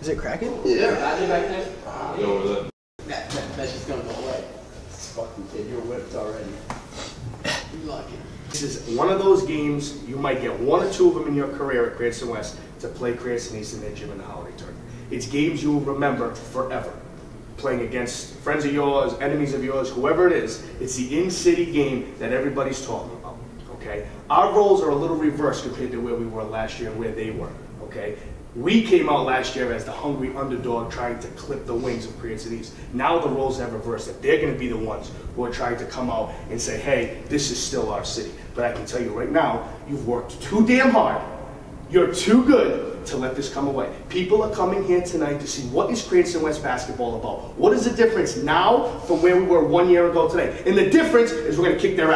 Is it cracking? Yeah. Back there? Go with it. That's just gonna go away. This fucking kid, you're whipped already. You like it. This is one of those games, you might get one or two of them in your career at Cranston West to play Cranston East in their gym in the holiday tournament. It's games you will remember forever. Playing against friends of yours, enemies of yours, whoever it is, it's the in-city game that everybody's talking about, okay? Our roles are a little reversed compared to where we were last year and where they were, okay? We came out last year as the hungry underdog trying to clip the wings of Cranston East. Now the roles have reversed, that they're going to be the ones who are trying to come out and say, hey, this is still our city. But I can tell you right now, you've worked too damn hard. You're too good to let this come away. People are coming here tonight to see what is Cranston West basketball about. What is the difference now from where we were 1 year ago today? And the difference is we're going to kick their ass.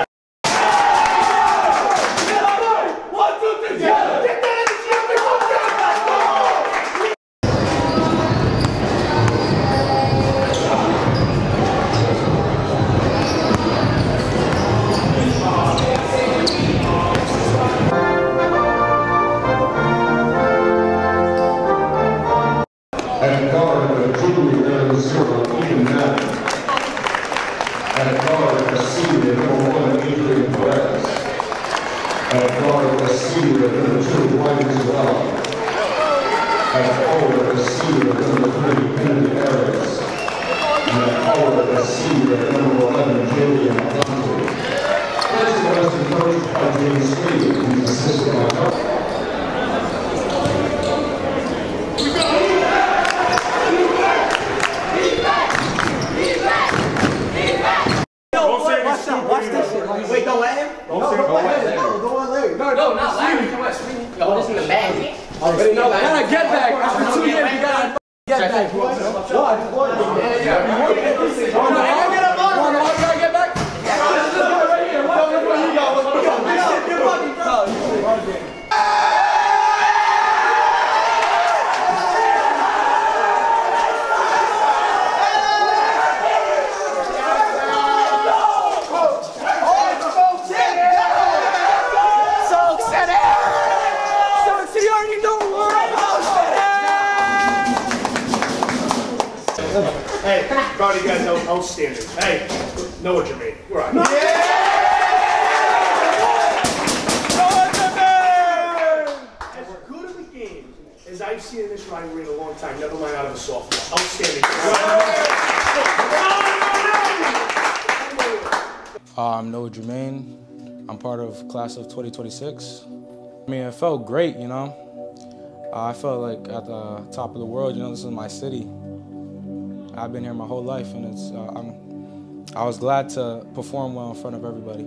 At guard, a junior wearing 0, even now. At guard, a senior, number 1, Adrian Perez. At guard, a senior, number 2, Ryan Terrell. At forward, a senior, number 3, Kennedy Harris. And at forward, a senior, number 11, Julian Dante. Cranston West is coached by James Sweet, who's assistant on guard. Watch this shit. Wait, don't let him? Don't let him. No, don't let Larry. No, not Larry. Yo, this in the bag. No, gotta get back. After 2 years, you gotta get back. What? Get back? Hey, proud of you guys, outstanding. Hey, Noah Jermaine, we're on. Yeah! Noah Jermaine! As good of a game as I've seen in this rivalry in a long time, never mind out of a softball. Outstanding. I'm Noah Jermaine. I'm part of class of 2026. I mean, it felt great, you know. I felt like at the top of the world, you know, this is my city. I've been here my whole life, and I was glad to perform well in front of everybody.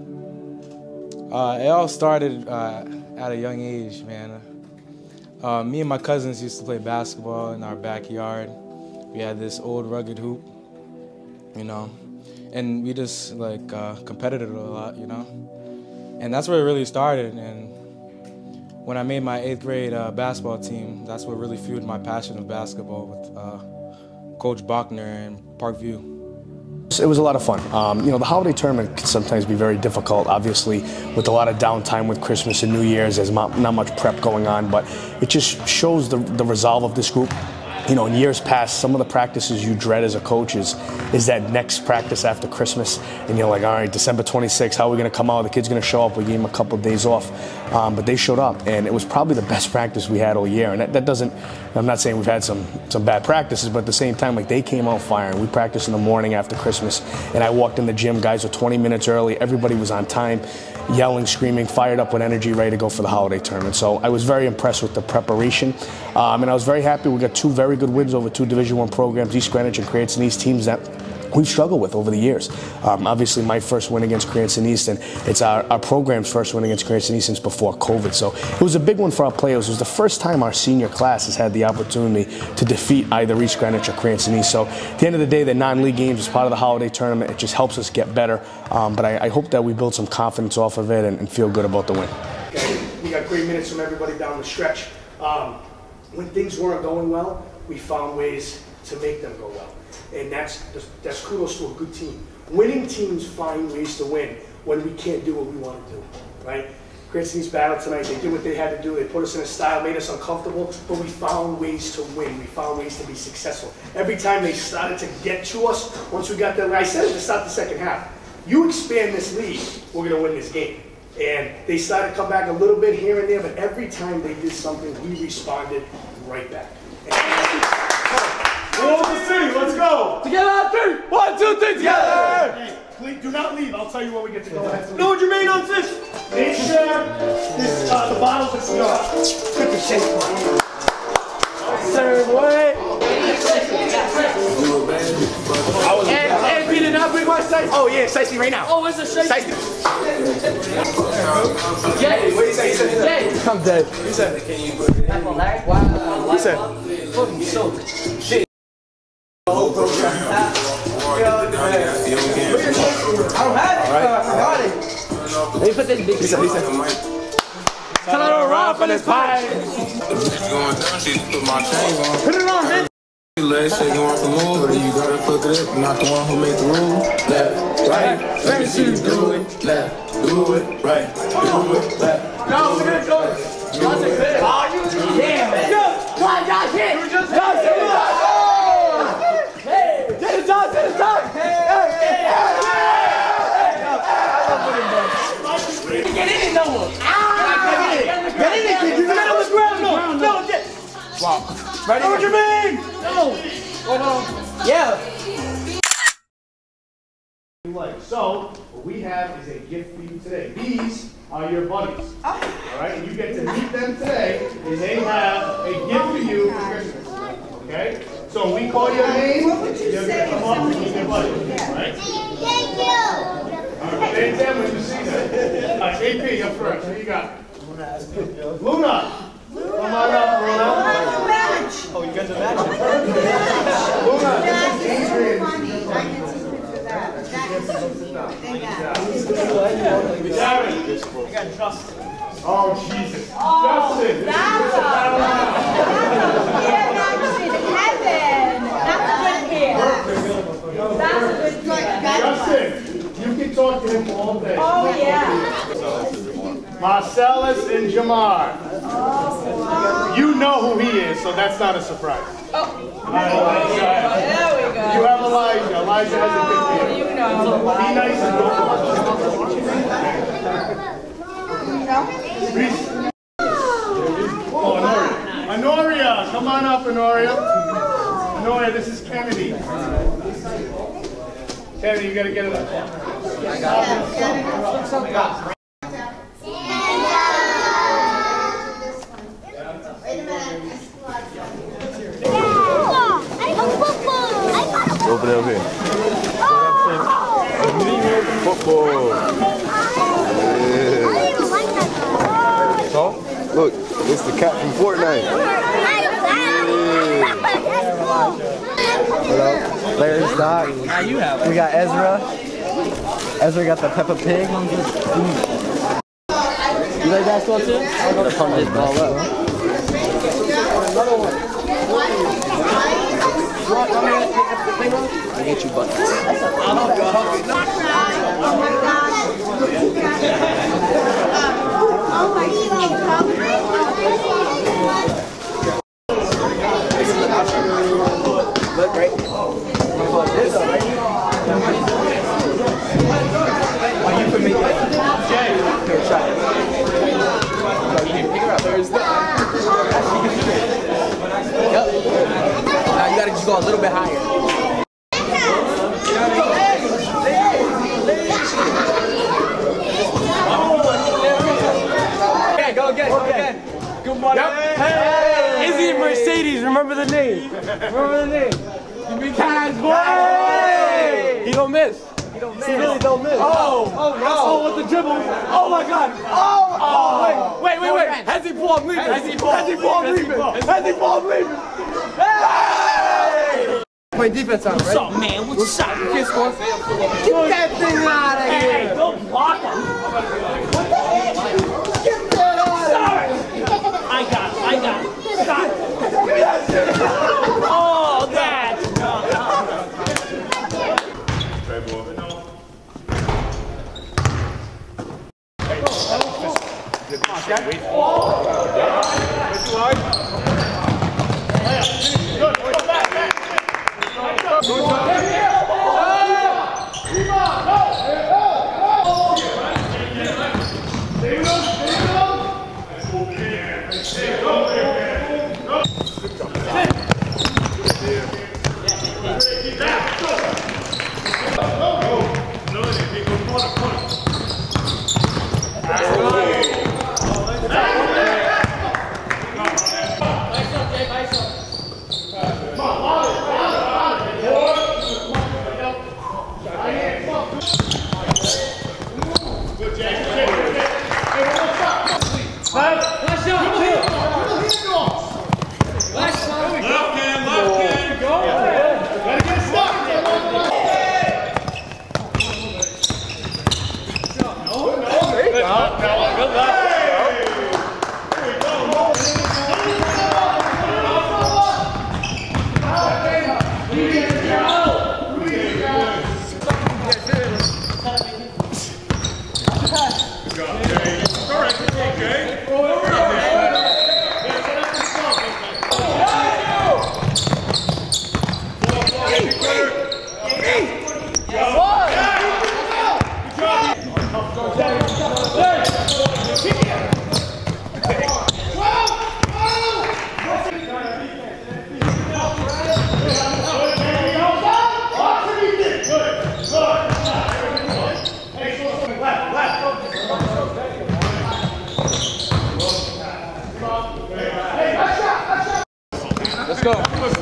It all started at a young age, man. Me and my cousins used to play basketball in our backyard. We had this old rugged hoop, you know, and we just like competed a lot, you know. And that's where it really started. And when I made my 8th grade basketball team, that's what really fueled my passion of basketball with Coach Bachner and Parkview. It was a lot of fun. You know, the holiday tournament can sometimes be very difficult, obviously, with a lot of downtime with Christmas and New Year's. There's not much prep going on, but it just shows the resolve of this group. You know, in years past, some of the practices you dread as a coach is that next practice after Christmas, and you're like, all right, December 26th, how are we going to come out? The kid's going to show up. We gave him a couple of days off, but they showed up, and it was probably the best practice we had all year. And that doesn't, I'm not saying we've had some bad practices, but at the same time, like, they came out firing. We practiced in the morning after Christmas, and I walked in the gym. Guys were 20 minutes early. Everybody was on time, yelling, screaming, fired up with energy, ready to go for the holiday tournament. So I was very impressed with the preparation, and I was very happy. We got 2 very good wins over 2 Division I programs, East Greenwich and Cranston East, teams that we've struggled with over the years. Obviously, my first win against Cranston East, and it's our program's first win against Cranston East since before COVID. So it was a big one for our players. It was the first time our senior class has had the opportunity to defeat either East Greenwich or Cranston East. So at the end of the day, the non-league games is part of the holiday tournament. It just helps us get better. But I hope that we build some confidence off of it and feel good about the win. Okay, we got great minutes from everybody down the stretch. When things weren't going well, we found ways to make them go well. And that's kudos to a good team. Winning teams find ways to win when we can't do what we want to do, right? Cranston East battled tonight. They did what they had to do. They put us in a style, made us uncomfortable, but we found ways to win. We found ways to be successful. Every time they started to get to us, once we got there, I said it to start the second half, you expand this lead, we're going to win this game. And they started to come back a little bit here and there, but every time they did something, we responded right back. Who wants to sing? Let's go! Together on three! 1, 2, 3, together! Hey, please do not leave. I'll tell you when we get to go ahead. No, Jermaine on this! Make sure this, the bottles are still put the shake on. Serve way! And we did not bring my sight. Oh yeah, Sicey right now. Oh, where's the shake? Sicey. Jay, what do you say? Jay. I'm dead. You said. Wow. He said. Fucking so. Shit. I don't have it. Let me put this big. He said. Tell her to run for this pie. Going down, she put my chain on. Put it on, man. Legs shaking off the move, but you gotta fuck it up. Not the one who made the rule. Left, right, let me see you do it. Left, do it, right, do it, left. No, we're gonna go. Johnson, fit. Oh, you damn it. Come on, Johnson. Johnson, hey, get it, Johnson, it's time. Hey. Get in it, no one. Get in it, kid. You got on the ground. No, get. Wow. Ready? What you mean? No. Hold on. Yeah. So, what we have is a gift for you today. These are your buddies. All right, and you get to meet them today, and they have a gift for you for Christmas. Okay? So, when we call your name, you're going to come up and meet your buddy. All right? Thank you. All right, thank them when you see them. All right, AP, up first. Who you got? Luna. Come on up, Luna. Oh, you guys are matching. Luna, this is Adrian. Darren. I got Justin. Oh, Jesus. Justin. That's Justin, you can talk to him all day. Oh, yeah. Marcellus and Jamar. You know who he is, so that's not a surprise. Oh. There we go. You have Elijah. Elijah has a big deal. You know. Be nice and go. Oh, Honoria, come on up, Honoria. Honoria, this is Kennedy. Kennedy, you gotta get it up. Open it up here. Football. Yeah. So, look, it's the cat from Fortnite. There's Doc. We got Ezra. Ezra got the Peppa Pig. You like basketball too? I'm gonna pump this ball up. I get you buttons. Oh my God. Look, right? You can make it. Here, try it. Pick her up. There's the. Yep. Now you gotta just go a little bit higher. Okay, go again. Good morning. Yep. Hey. Izzy and Mercedes, remember the name. Remember the name. Boy. He don't miss. He really don't miss. Oh, with the dribble. Oh my God. Wait. Hezzy Paul, I'm leaving. Hezzy Paul, I'm leaving. Hey! Play defense on, right? What's up, man? What's up? Get that thing out of here. Hey, don't block him. Get that out of here. I got it. Stop. Oh, that's Let's go.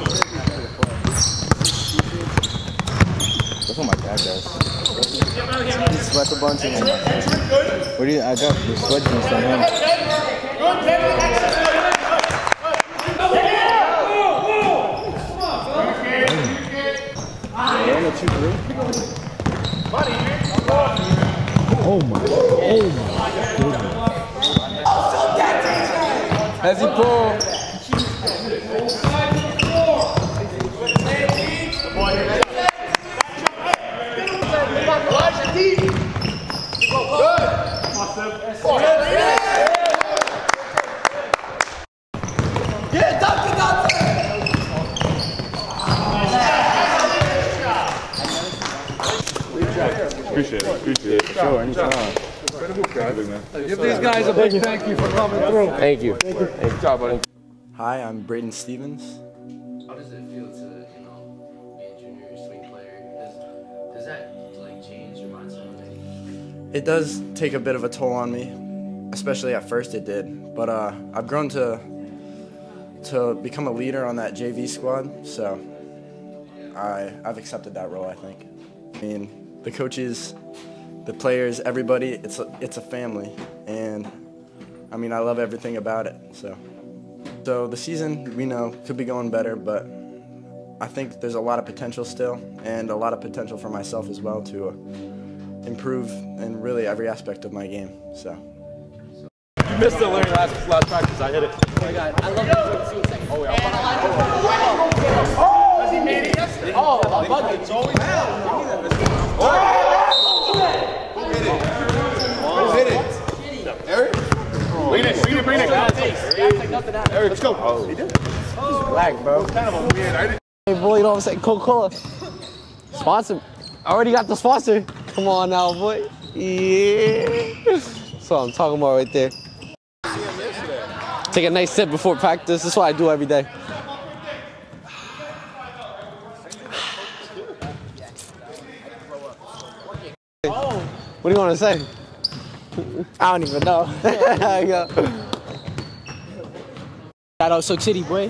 That's what my dad does. He sweats a bunch and what do you? I got the sweat jeans from him. Oh my goodness. As he pull. Appreciate it. Sure, anytime. Give these guys a big thank you for coming through. Thank you. Good job, buddy. Hi, I'm Braden Stevens. How does it feel to, be a junior swing player? Does that, change your mindset? It does take a bit of a toll on me, especially at first it did. But I've grown to become a leader on that JV squad, so I've accepted that role, I think. I mean, the coaches, the players, everybody, it's a family, and I mean, I love everything about it. So the season, we know, could be going better, but I think there's a lot of potential still, and a lot of potential for myself as well to improve in really every aspect of my game. So. You missed it, Larry, last practice. I hit it. Oh my God, I love this. Oh, yeah. Has he made it yesterday? Oh, a bucket. It's always Eric? Bring it. Eric, let's go. He did. Black, bro. Kind of a weird. Hey, boy, you know what I'm saying? Coca-Cola. Sponsor. I already got the sponsor. Come on now, boy. Yeah. That's what I'm talking about right there. Take a nice sip before practice. That's what I do every day. What do you want to say? I don't even know. Shout out Soak City, boy.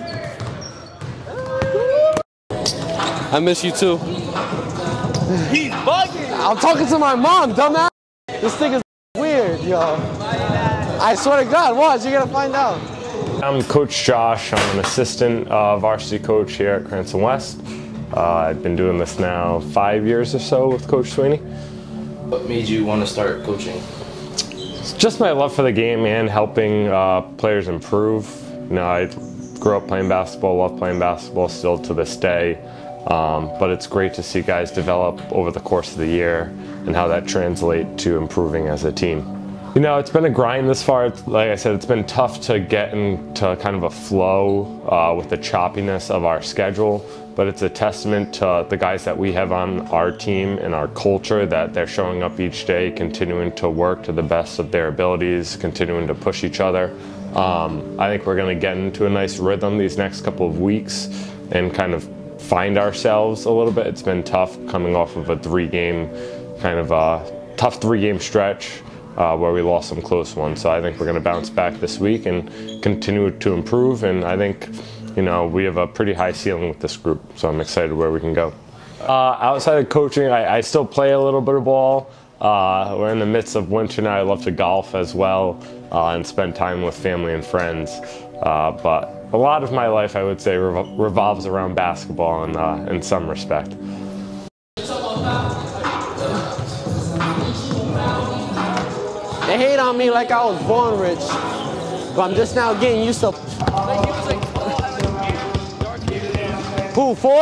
I miss you too. He's bugging. I'm talking to my mom, dumbass. This thing is weird, yo. I swear to God, watch, you're gonna find out. I'm Coach Josh. I'm an assistant varsity coach here at Cranston West. I've been doing this now 5 years or so with Coach Sweeney. What made you want to start coaching? It's just my love for the game and helping players improve. You know, I grew up playing basketball, love playing basketball still to this day. But it's great to see guys develop over the course of the year and how that translates to improving as a team. You know, it's been a grind this far. Like I said, it's been tough to get into kind of a flow with the choppiness of our schedule, but it's a testament to the guys that we have on our team and our culture that they're showing up each day, continuing to work to the best of their abilities, continuing to push each other. I think we're going to get into a nice rhythm these next couple of weeks and kind of find ourselves a little bit. It's been tough coming off of a tough three-game stretch where we lost some close ones. So I think we're going to bounce back this week and continue to improve. And I think, you know, we have a pretty high ceiling with this group. So I'm excited where we can go. Outside of coaching, I still play a little bit of ball. We're in the midst of winter now. I love to golf as well and spend time with family and friends. But a lot of my life, I would say, revolves around basketball in some respect. They hate on me like I was born rich, but I'm just now getting used to. Who, 4?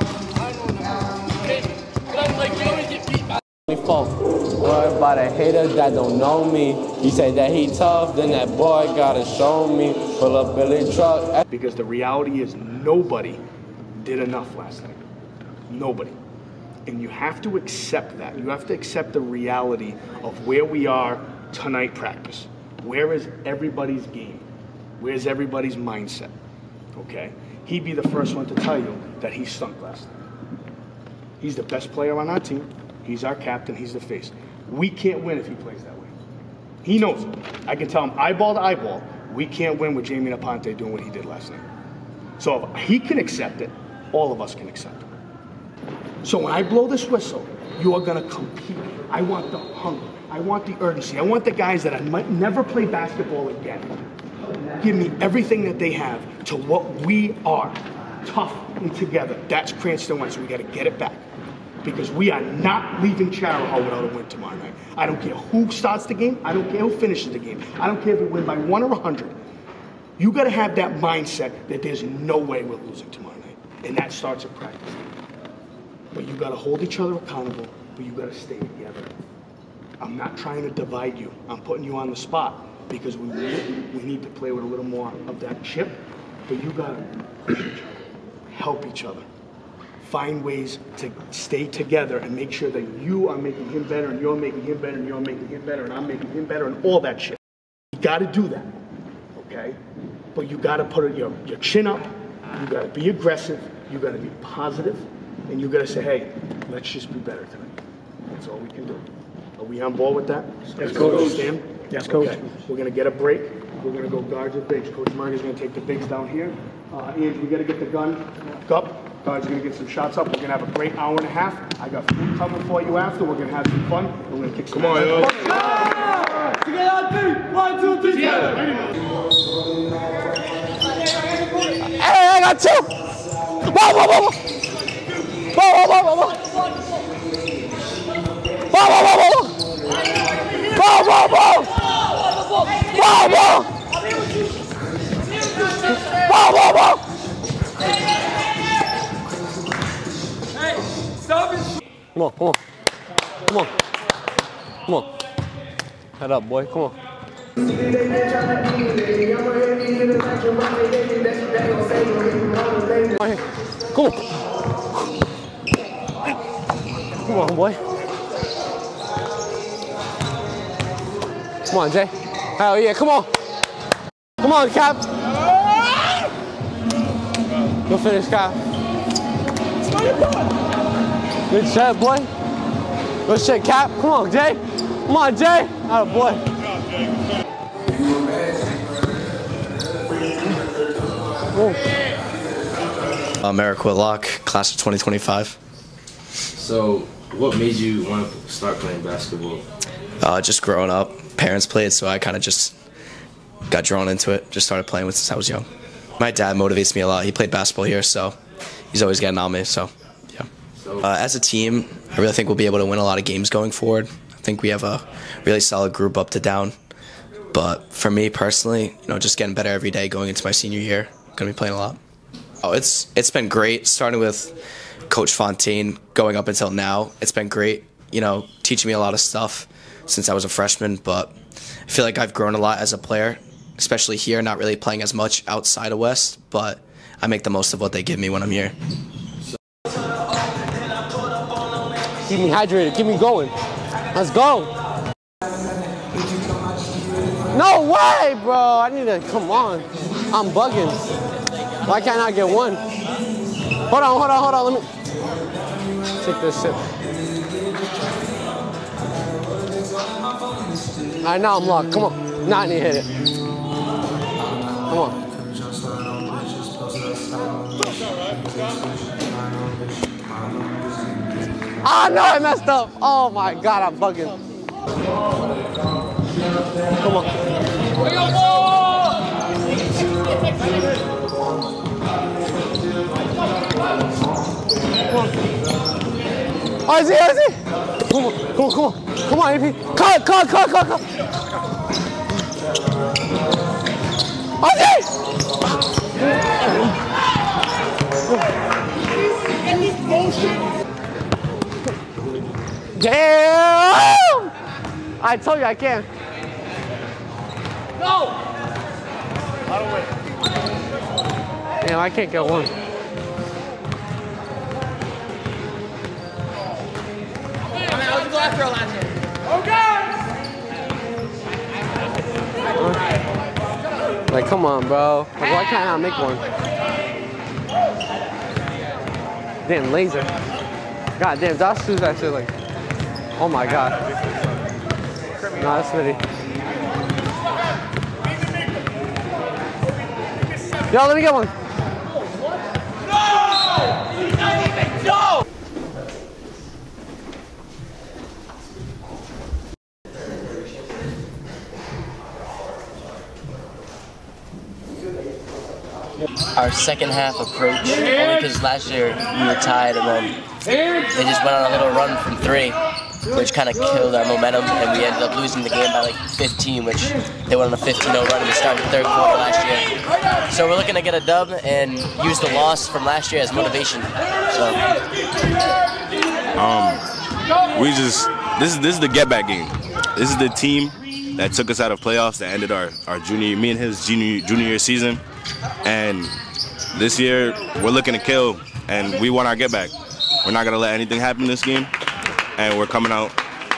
Worried about a hater that don't know me. He said that he tough, then that boy gotta show me. Pull up Billy truck. Because the reality is nobody did enough last night. Nobody. And you have to accept that. You have to accept the reality of where we are tonight practice. Where is everybody's game? Where's everybody's mindset? Okay? He'd be the first one to tell you that he stunk last night. He's the best player on our team. He's our captain. He's the face. We can't win if he plays that way. He knows it. I can tell him eyeball to eyeball, we can't win with Jamie Naponte doing what he did last night. So if he can accept it, all of us can accept it. So when I blow this whistle, you are going to compete. I want the hunger. I want the urgency. I want the guys that I might never play basketball again. Give me everything that they have to what we are. Tough and together. That's Cranston West. We got to get it back. Because we are not leaving Charahoe without a win tomorrow night. I don't care who starts the game. I don't care who finishes the game. I don't care if we win by 1 or 100. You got to have that mindset that there's no way we're losing tomorrow night. And that starts at practice. But you got to hold each other accountable, but you got to stay together. I'm not trying to divide you. I'm putting you on the spot because we need to play with a little more of that chip, but you got to help each other. Find ways to stay together and make sure that you are making him better and you're making him better and you're making him better and I'm making him better and all that shit. You got to do that, okay? But you got to put your chin up. You got to be aggressive. You got to be positive. And you got to say, hey, let's just be better tonight. That's all we can do. Are we on board with that? Yes, Coach. Stan? Yes, Coach. Okay. We're going to get a break. We're going to go guards with bigs. Coach Murray's going to take the bigs down here. Andrew, we got to get the gun up. Guards are going to get some shots up. We're going to have a great hour and a half. I got food coming for you after. We're going to have some fun. We're going to kick some Come on, yo. Together on 3. 1, 2, 3, together. Hey, I got 2. Whoa, whoa, whoa, whoa. Whoa, whoa, whoa, whoa, whoa. Whoa, whoa, whoa, whoa. Whoa, whoa, whoa. Whoa, whoa. Whoa, whoa, whoa. Hey, stop it. Come on, come on. Come on. Come on. Head up, boy. Come on. Come on. Come on, boy. Come on, Jay. Hell yeah, come on. Come on, Cap. Go finish, Cap. Good shot, boy. Good shit, Cap. Come on, Jay. Come on, Jay. Oh, boy. Merrick Whitlock, class of 2025. So, what made you want to start playing basketball? Just growing up, parents played, so I kind of just got drawn into it. Just started playing since I was young. My dad motivates me a lot. He played basketball here, so he's always getting on me. So, yeah. As a team, I really think we'll be able to win a lot of games going forward. I think we have a really solid group up to down. But for me personally, just getting better every day going into my senior year. I'm gonna be playing a lot. Oh, it's been great, starting with Coach Fontaine going up until now. It's been great, teaching me a lot of stuff since I was a freshman, but I feel like I've grown a lot as a player, especially here, not really playing as much outside of West, but I make the most of what they give me when I'm here. Keep me hydrated. Keep me going. Let's go. No way, bro. I need to, come on. I'm bugging. Why can't I get one? Hold on. Let me take this sip. All right, now I'm locked. Come on. Now I need to hit it. Come on. Oh, no, I messed up. Oh, my God, I'm bugging. Come on. Oh, is he? Come on, AP. Cut. Oh, is he? Damn! I told you I can't. No! I don't win. Damn, I can't get one. I was go after her last year. Okay! Like, come on, bro. Like, why can't I make one? Damn, laser. God damn, Josh shoots that shit like, oh my God. No, that's Smitty. Yo, let me get one. Our second half approach, only because last year we were tied and then they just went on a little run from 3, which kind of killed our momentum, and we ended up losing the game by like 15, which they went on a 15-0 run in the start of the third quarter last year. So we're looking to get a dub and use the loss from last year as motivation. So this is the get back game. This is the team that took us out of playoffs, that ended our junior, me and his junior year season. And this year, we're looking to kill, and we want our get back. We're not going to let anything happen this game, and we're coming out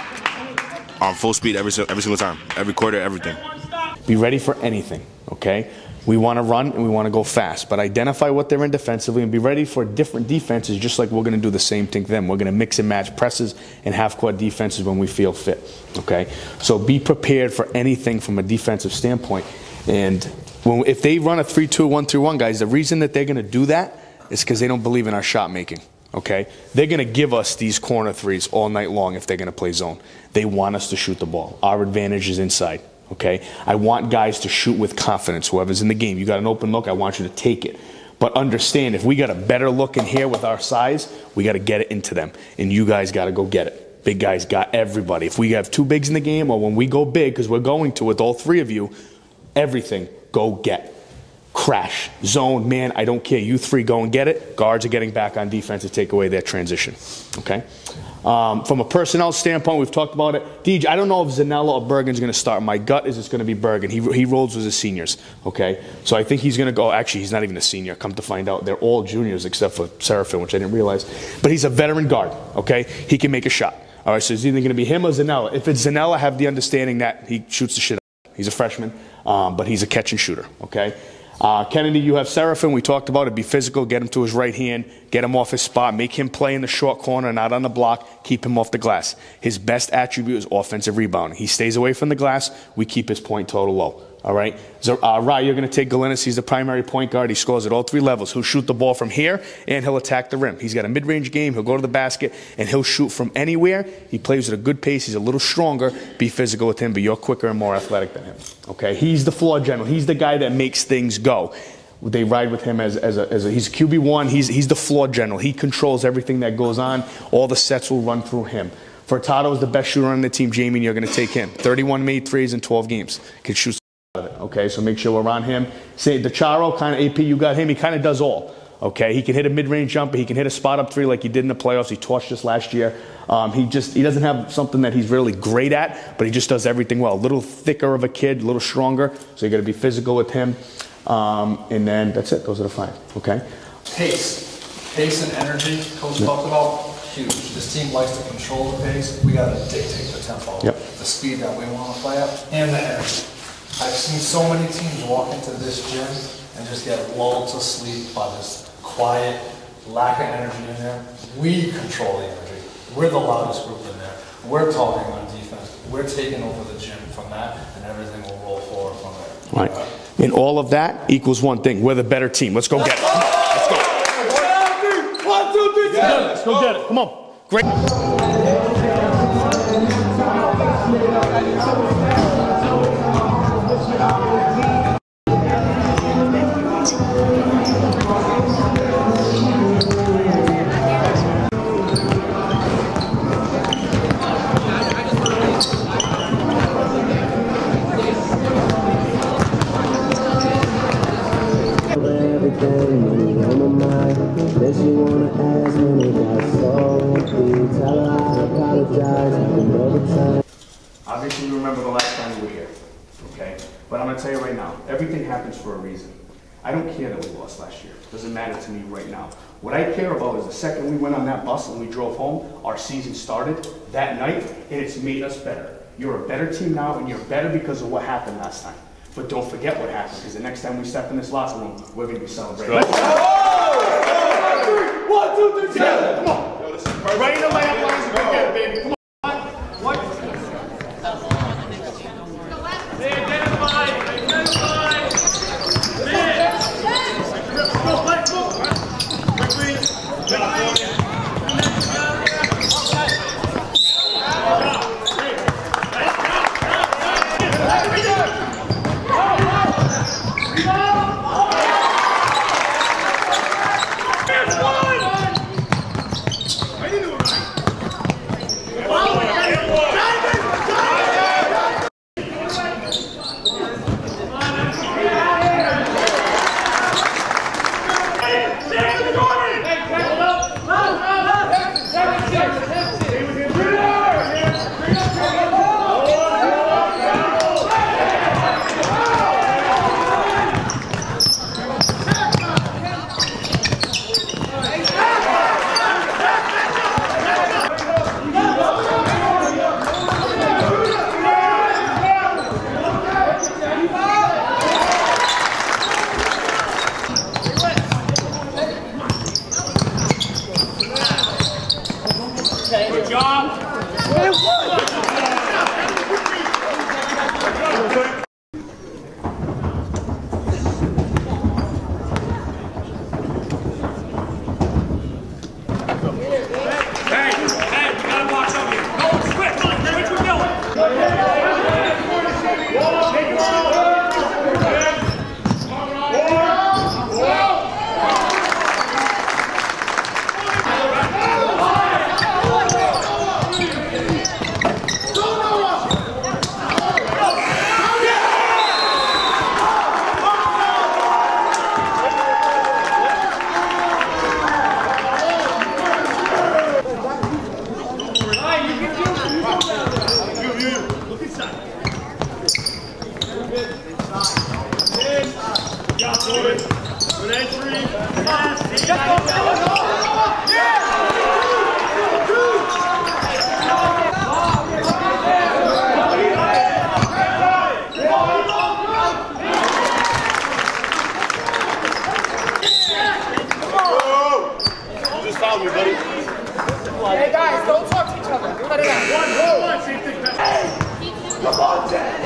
on full speed every single time, every quarter, everything. Be ready for anything, okay? We want to run and we want to go fast, but identify what they're in defensively and be ready for different defenses, just like we're going to do the same thing to them. We're going to mix and match presses and half-court defenses when we feel fit, okay? So be prepared for anything from a defensive standpoint. And if they run a 3-2, 1-3-1, guys, the reason that they're going to do that is because they don't believe in our shot making, okay? They're going to give us these corner threes all night long if they're going to play zone. They want us to shoot the ball. Our advantage is inside, okay? I want guys to shoot with confidence. Whoever's in the game, you got an open look, I want you to take it. But understand, if we got a better look in here with our size, we got to get it into them, and you guys got to go get it. Big guys got everybody. If we have 2 bigs in the game, or when we go big, because we're going to with all 3 of you, everything, go get. Crash, zone, man, I don't care. You 3 go and get it. Guards are getting back on defense to take away their transition, okay? From a personnel standpoint, we've talked about it. Deej, I don't know if Zanella or Bergen's going to start. My gut is it's going to be Bergen. He rolls with his seniors, okay? So I think he's going to go. Actually, he's not even a senior. Come to find out, they're all juniors except for Serafin, which I didn't realize. But he's a veteran guard, okay? He can make a shot. All right, so it's either going to be him or Zanella. If it's Zanella, have the understanding that he shoots the shit out. He's a freshman, but he's a catch and shooter, okay? Kennedy, you have Serafin. We talked about it. Be physical. Get him to his right hand. Get him off his spot. Make him play in the short corner, not on the block. Keep him off the glass. His best attribute is offensive rebounding. He stays away from the glass. We keep his point total low. All right? Rai, you're going to take Galinas. He's the primary point guard. He scores at all 3 levels. He'll shoot the ball from here, and he'll attack the rim. He's got a mid-range game. He'll go to the basket, and he'll shoot from anywhere. He plays at a good pace. He's a little stronger. Be physical with him, but you're quicker and more athletic than him. Okay? He's the floor general. He's the guy that makes things go. They ride with him he's a QB1. He's the floor general. He controls everything that goes on. All the sets will run through him. Furtado is the best shooter on the team. Jamie, you're going to take him. 31 made threes in 12 games. Can shoot out of it. Okay, so make sure we're on him. Say DeCharo, kind of AP, you got him. He kind of does all. Okay, he can hit a mid-range jumper. He can hit a spot-up three like he did in the playoffs. He torched us last year. He doesn't have something that he's really great at, but he just does everything well. A little thicker of a kid, a little stronger, so you got to be physical with him. And then that's it. Those are the 5. Okay. Pace and energy. Coach talked about huge. This team likes to control the pace. We got to dictate the tempo, the speed that we want to play at, and the energy. I've seen so many teams walk into this gym and just get lulled to sleep by this quiet lack of energy in there. We control the energy. We're the loudest group in there. We're talking on defense. We're taking over the gym from that, and everything will roll forward from there. Right. And all of that equals one thing. We're the better team. Let's go get it. Let's go. 1, 2, 3, Let's go get it. Come on. Great. Obviously, you remember the last time we were here, okay? But I'm going to tell you right now, everything happens for a reason. I don't care that we lost last year. It doesn't matter to me right now. What I care about is the second we went on that bus and we drove home, our season started that night, and it's made us better. You're a better team now, and you're better because of what happened last time. But don't forget what happened, because the next time we step in this locker room, we're going to be celebrating. 1, 2, 3, together. Come on. Right in the layup lines and go get it, baby. Come on. Good job. Hey guys, don't talk to each other. Cut it out. Come on, Jack.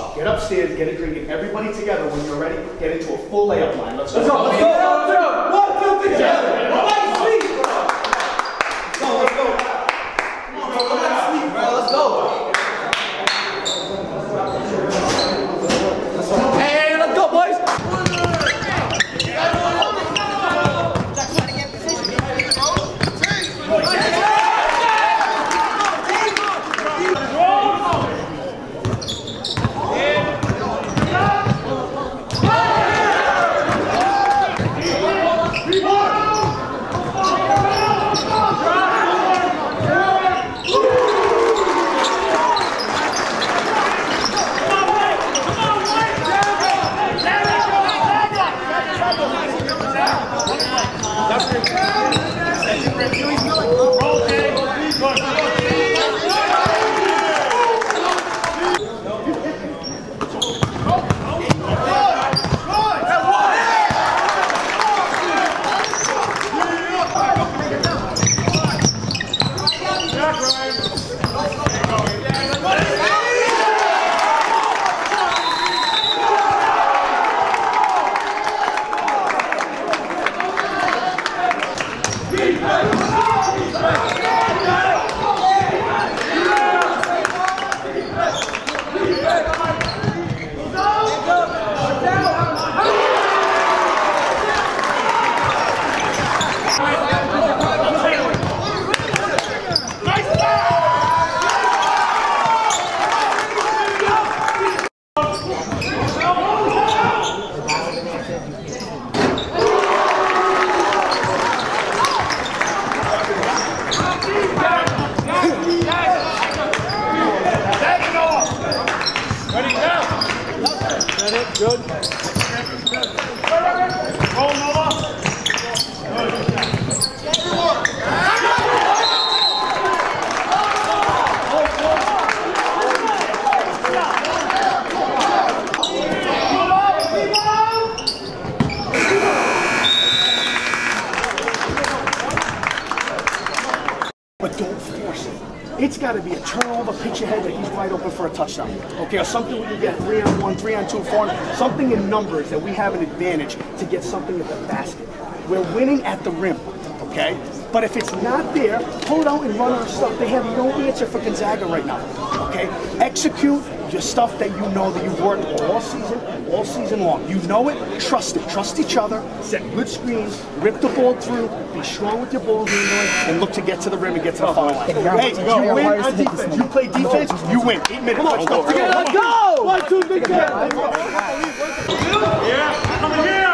Get upstairs, get a drink, and everybody together, when you're ready, get into a full layup line. Let's go. Let's go. Let's go. 1, 2, together. Nobody sleep. Let's go. Let's go. Nobody sleep, bro. Let's go. Hey, let's go, boys. Good. Roll, Nova. But don't force it. It's got to be a turnover, pitch ahead that he's wide open for a touchdown. Okay, or something where you get 3-on-1, 3-on-2, 4-on, something in numbers that we have an advantage to get something at the basket. We're winning at the rim, okay? But if it's not there, pull it out and run our stuff. They have no answer for Gonzaga right now, okay? Execute your stuff that you know that you've worked all season long. You know it, trust it. Trust each other, set good screens, rip the ball through, be strong with your ball handling, and look to get to the rim and get to the foul line. Hey, you win on defense. You play defense, you win. 8 minutes. Let's go. Let's go! 1, 2, big guy. Yeah, come here.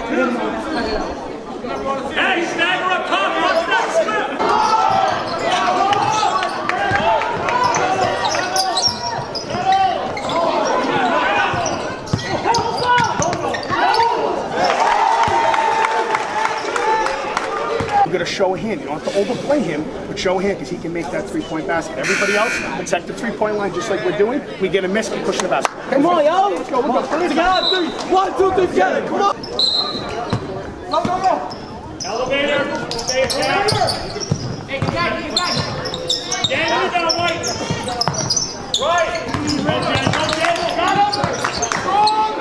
Hey, stagger up top, watch that slip! You're going to show a hand. You don't have to overplay him, but show a hand because he can make that three-point basket. Everybody else, protect the three-point line just like we're doing. We get a miss, keep pushing the basket. Come on, yo! Let's go, we'll go. Together, 3. 1, 2, 3, together. Come on! Go, go, go! Elevator! Stay at down! Hey, get back! Dan, you down, White! Right! Go, Dan! Got him! Strong!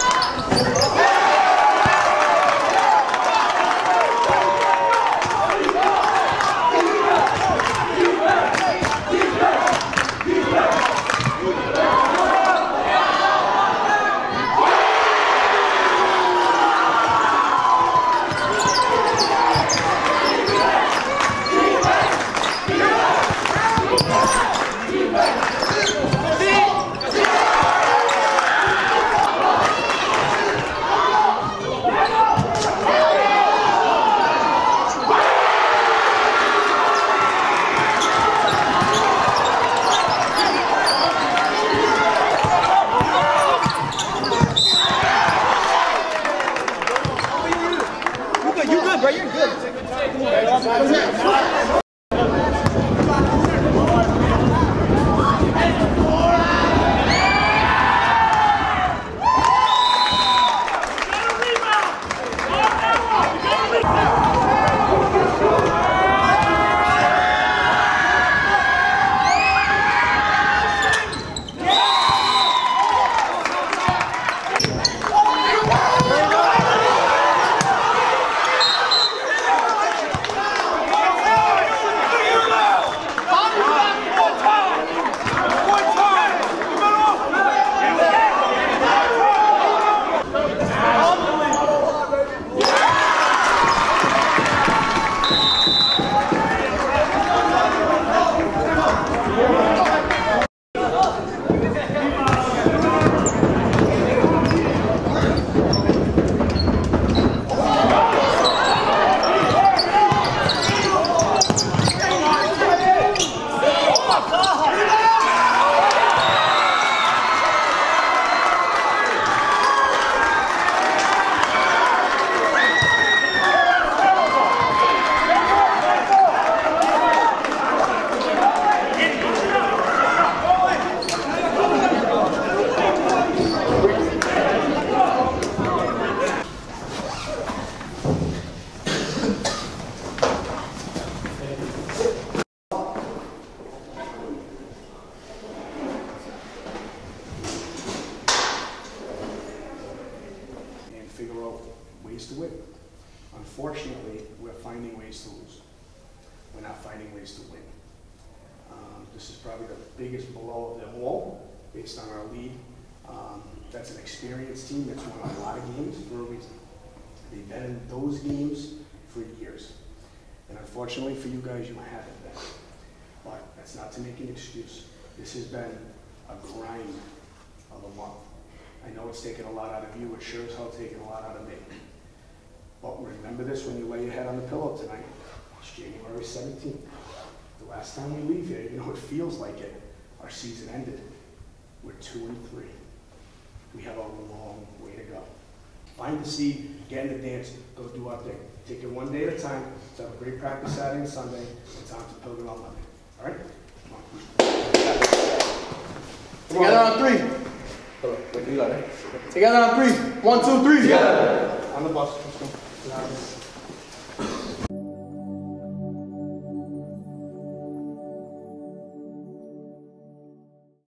You good, bro. You're good. Figure out ways to win. Unfortunately, we're finding ways to lose. We're not finding ways to win. This is probably the biggest blow of them all, based on our lead. That's an experienced team that's won a lot of games for a reason. They've been in those games for years. And unfortunately for you guys, you haven't been. But that's not to make an excuse. This has been a grind of a month. I know it's taken a lot out of you, it sure as hell taken a lot out of me. But remember this when you lay your head on the pillow tonight. It's January 17th. The last time we leave here, you know it feels like it. Our season ended. We're 2-3. We have a long way to go. Find the seed, get in the dance, go do our thing. Take it one day at a time. Let's have a great practice Saturday and Sunday, and time to Pilgrim on Monday. All right? Come on. Together on 3. Wait, you got it. Together on 3. 1, 2, 3. Together. On the bus. Let's go.